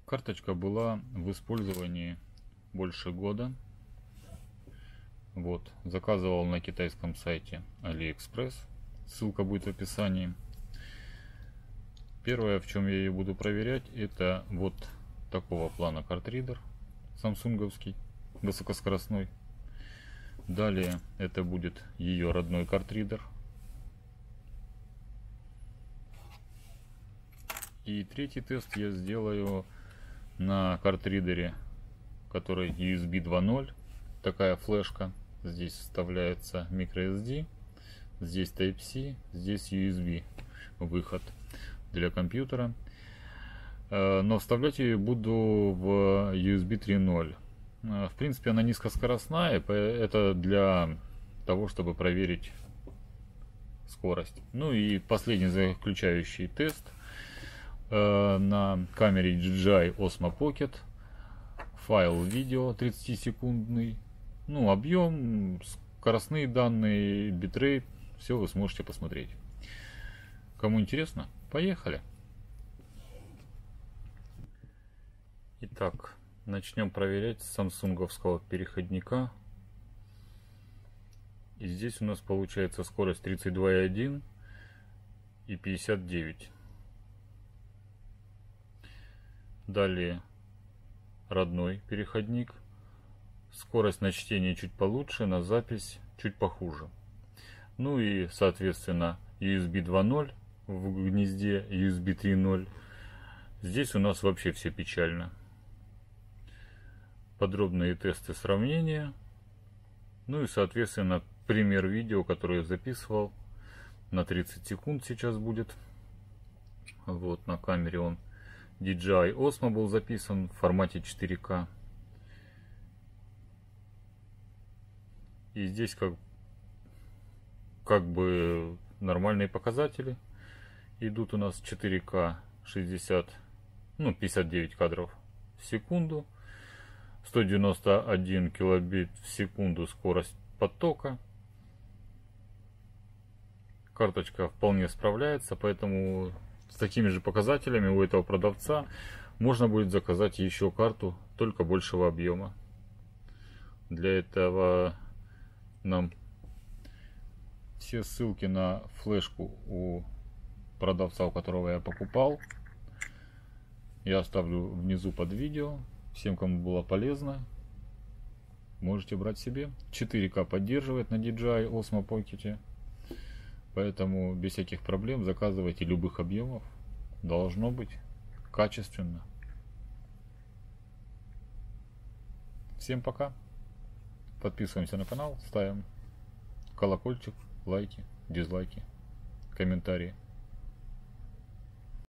Карточка была в использовании больше года. Вот, заказывал на китайском сайте AliExpress. Ссылка будет в описании. Первое, в чем я ее буду проверять, это вот такого плана картридер самсунговский, высокоскоростной. Далее это будет ее родной картридер. И третий тест я сделаю на картридере, который USB 2.0. Такая флешка. Здесь вставляется microSD, здесь Type-C, здесь USB выход для компьютера. Но вставлять ее буду в USB 3.0. В принципе, она низкоскоростная, это для того, чтобы проверить скорость. Ну и последний заключающий тест на камере DJI Osmo Pocket. Файл видео 30-секундный. Ну, объем, скоростные данные, битрейт, все вы сможете посмотреть. Кому интересно, поехали. Итак, начнем проверять с самсунговского переходника. И здесь у нас получается скорость 32,1 и 59. Далее родной переходник. Скорость на чтение чуть получше, на запись чуть похуже. Ну и соответственно USB 2.0 в гнезде USB 3.0. Здесь у нас вообще все печально. Подробные тесты сравнения. Ну и соответственно пример видео, который я записывал на 30 секунд сейчас будет. Вот на камере он DJI Osmo был записан в формате 4К. И здесь как бы нормальные показатели. Идут у нас 4К 59 кадров в секунду. 191 килобит в секунду скорость потока. Карточка вполне справляется, поэтому с такими же показателями у этого продавца можно будет заказать еще карту, только большего объема. Для этого нам все ссылки на флешку у продавца, у которого я покупал, я оставлю внизу под видео. Всем, кому было полезно, можете брать себе. 4К поддерживает на DJI Osmo Pocket, поэтому без всяких проблем заказывайте любых объемов. Должно быть качественно. Всем пока. Подписываемся на канал, ставим колокольчик, лайки, дизлайки, комментарии.